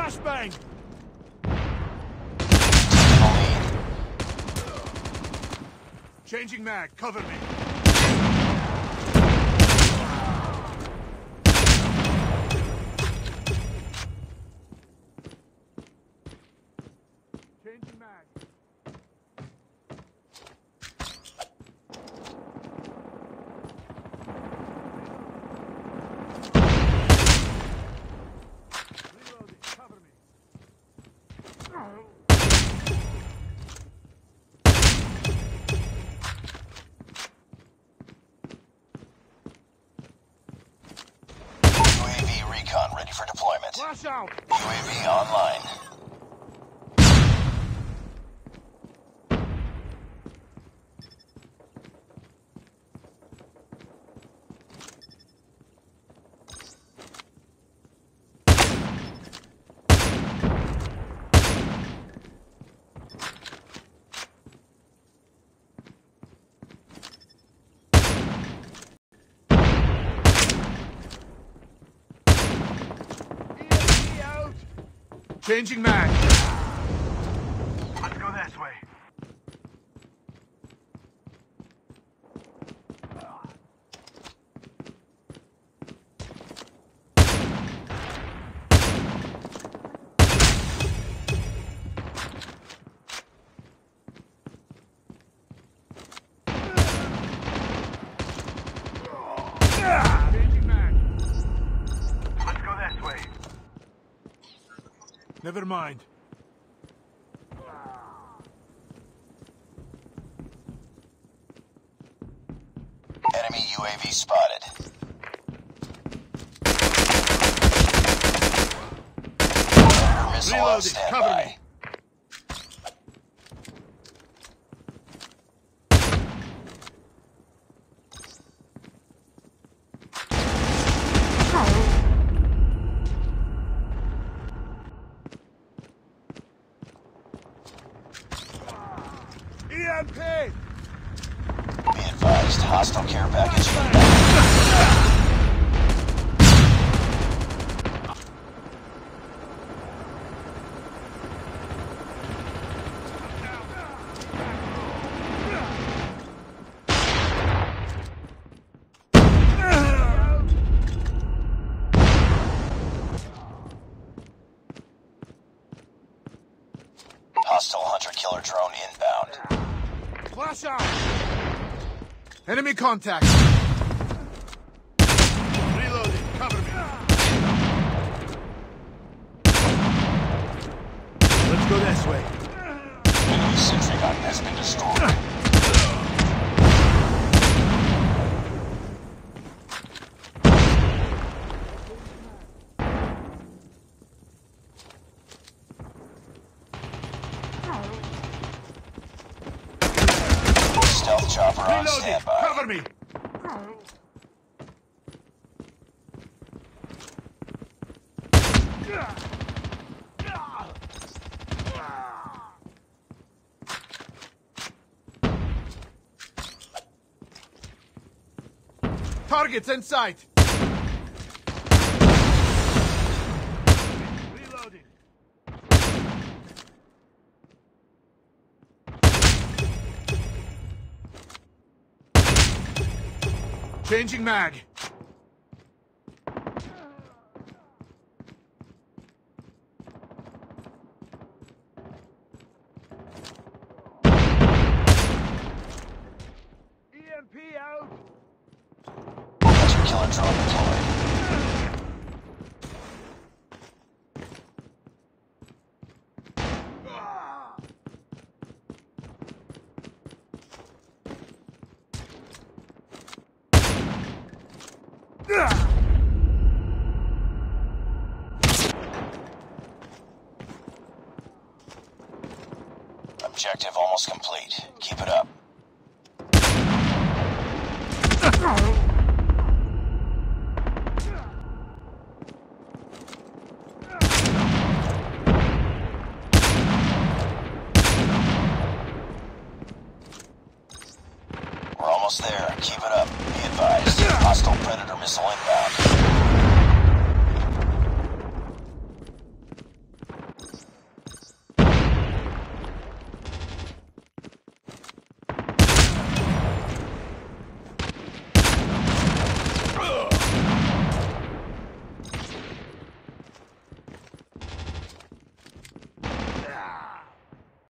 Flashbang! Changing mag, cover me. Changing mag. Reloading, cover me. UAV recon ready for deployment. Flash out! UAV online. EMP out! Changing mag. Let's go this way. Changing mag. Let's go this way. Never mind. Enemy UAV spotted. Predator missile on Reloading, cover standby. me. EMP! Be advised, hostile care package inbound. Hostile hunter-killer drone inbound. Flash out! Enemy contact! Reloading, cover me. Let's go this way. Enemy sentry gun has been destroyed. Stealth chopper on Reloading, standby. cover me. Targets in sight. Reloading. Changing mag. EMP out. Hunter-killer drone deployed. Objective almost complete. Keep it up. We're almost there. Keep it up. Be advised. Hostile Predator missile inbound.